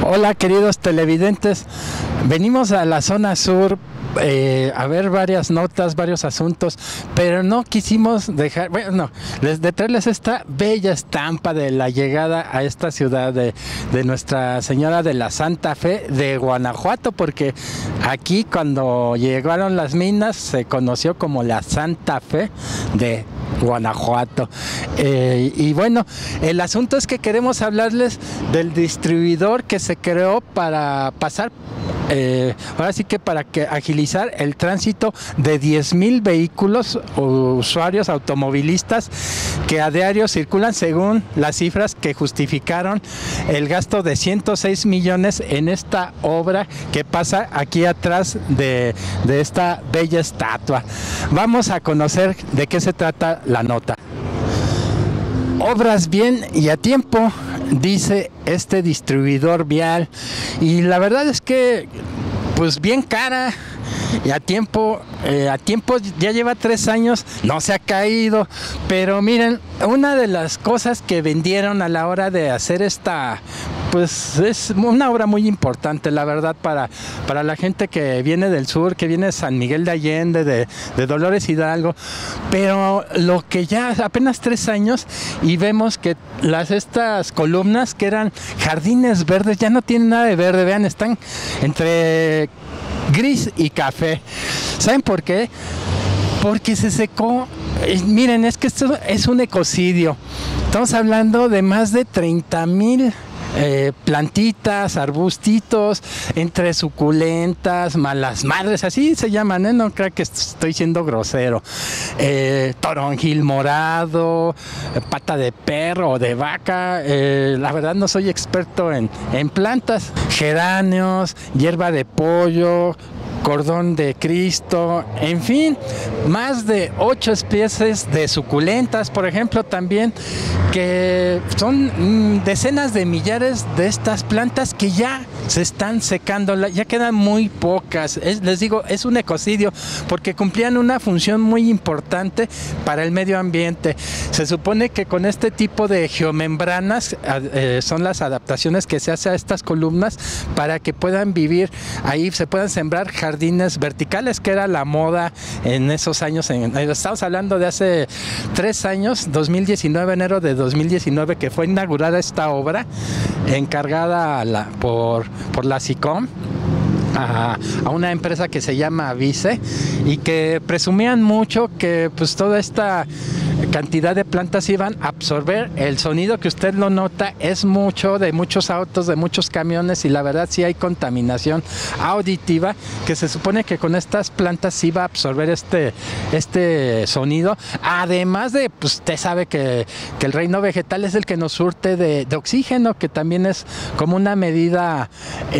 Hola queridos televidentes, venimos a la zona sur a ver varias notas, varios asuntos, pero no quisimos dejar, de traerles esta bella estampa de la llegada a esta ciudad de Nuestra Señora de la Santa Fe de Guanajuato, porque aquí cuando llegaron las minas se conoció como la Santa Fe de Guanajuato. Y bueno, el asunto es que queremos hablarles del distribuidor que se creó para pasar, ahora sí que para agilizar el tránsito de 10,000 vehículos o usuarios automovilistas que a diario circulan, según las cifras que justificaron el gasto de 106 millones en esta obra que pasa aquí atrás de esta bella estatua. Vamos a conocer de qué se trata la nota. Obras bien y a tiempo, dice este distribuidor vial, y la verdad es que pues bien cara y a tiempo ya lleva 3 años, no se ha caído, pero miren, una de las cosas que vendieron a la hora de hacer esta, pues es una obra muy importante, la verdad, para la gente que viene del sur, que viene de San Miguel de Allende, de Dolores Hidalgo, pero lo que ya apenas 3 años y vemos que estas columnas que eran jardines verdes ya no tienen nada de verde, vean, están entre gris y café. ¿Saben por qué? Porque se secó. Miren, es que esto es un ecocidio. Estamos hablando de más de 30,000 plantitas, arbustitos, entre suculentas, malas madres, así se llaman, no creo que estoy siendo grosero, toronjil morado, pata de perro o de vaca, la verdad no soy experto en plantas, geranios, hierba de pollo, cordón de Cristo, en fin, más de 8 especies de suculentas, por ejemplo, también, que son decenas de millares de estas plantas que ya se están secando, ya quedan muy pocas. Les digo, es un ecocidio porque cumplían una función muy importante para el medio ambiente. Se supone que con este tipo de geomembranas son las adaptaciones que se hace a estas columnas para que puedan vivir ahí, se puedan sembrar jardines verticales, que era la moda en esos años. Estamos hablando de hace 3 años, 2019, enero de 2019, que fue inaugurada esta obra, encargada por la SICOM a una empresa que se llama Vice, y que presumían mucho que pues toda esta cantidad de plantas iban a absorber el sonido que usted lo nota, es mucho de muchos autos, de muchos camiones, y la verdad sí hay contaminación auditiva, que se supone que con estas plantas iba a absorber este sonido, además de, pues usted sabe que el reino vegetal es el que nos surte de oxígeno, que también es como una medida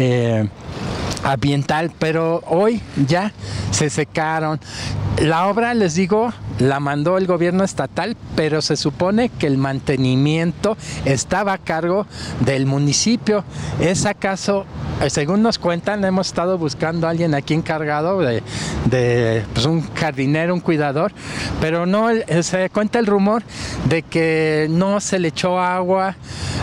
ambiental, pero hoy ya se secaron. La obra, les digo, la mandó el gobierno estatal, pero se supone que el mantenimiento estaba a cargo del municipio. ¿Es acaso, según nos cuentan, hemos estado buscando a alguien aquí encargado de pues un jardinero, un cuidador, pero no, se cuenta el rumor de que no se le echó agua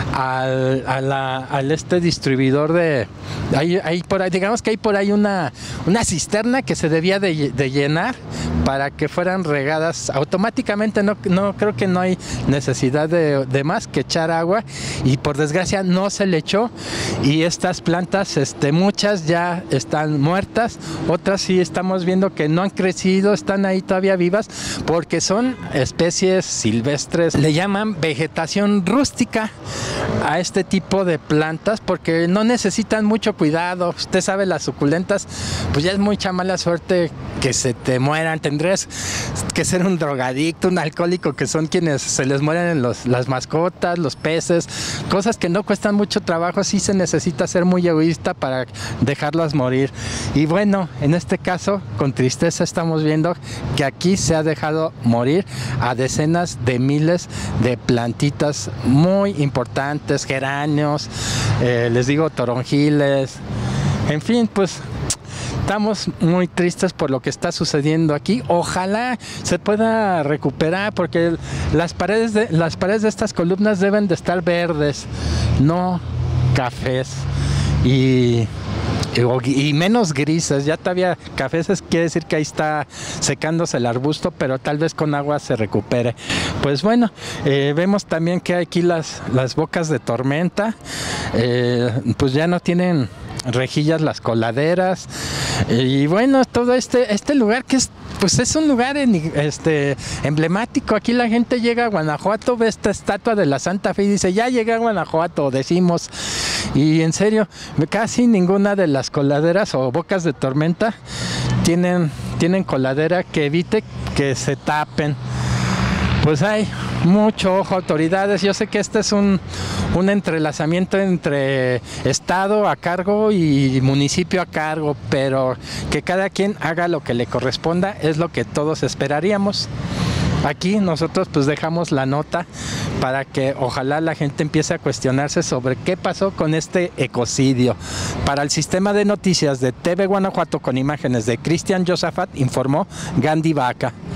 al distribuidor de ahí por ahí, digamos que hay por ahí una cisterna que se debía de llenar para que fueran regadas automáticamente. No creo que no hay necesidad de más que echar agua, y por desgracia no se le echó, y estas plantas muchas ya están muertas, otras sí estamos viendo que no han crecido, están ahí todavía vivas porque son especies silvestres. Le llaman vegetación rústica a este tipo de plantas porque no necesitan mucho cuidado. Usted sabe, las suculentas, pues ya es mucha mala suerte que se te mueran. Tendrías que ser un drogadicto, un alcohólico, que son quienes se les mueren las mascotas, los peces, cosas que no cuestan mucho trabajo. Sí se necesita ser muy egoísta para dejarlas morir. Y bueno, en este caso, con tristeza estamos viendo que aquí se ha dejado morir a decenas de miles de plantitas muy importantes, geranios, les digo, toronjiles, en fin, pues estamos muy tristes por lo que está sucediendo aquí. Ojalá se pueda recuperar, porque las paredes de estas columnas deben de estar verdes, no cafés. y menos grises. Ya todavía cafés quiere decir que ahí está secándose el arbusto, pero tal vez con agua se recupere. Pues bueno, vemos también que aquí las bocas de tormenta pues ya no tienen rejillas las coladeras, y bueno, todo este lugar que es un lugar emblemático. Aquí la gente llega a Guanajuato, ve esta estatua de la Santa Fe y dice, ya llegué a Guanajuato, decimos. Y en serio, casi ninguna de las coladeras o bocas de tormenta tienen coladera que evite que se tapen. Pues hay mucho ojo, autoridades. Yo sé que este es un entrelazamiento entre estado a cargo y municipio a cargo, pero que cada quien haga lo que le corresponda es lo que todos esperaríamos. Aquí nosotros pues dejamos la nota para que ojalá la gente empiece a cuestionarse sobre qué pasó con este ecocidio. Para el sistema de noticias de TV Guanajuato con imágenes de Cristian Josafat, informó Gandhi Vaca.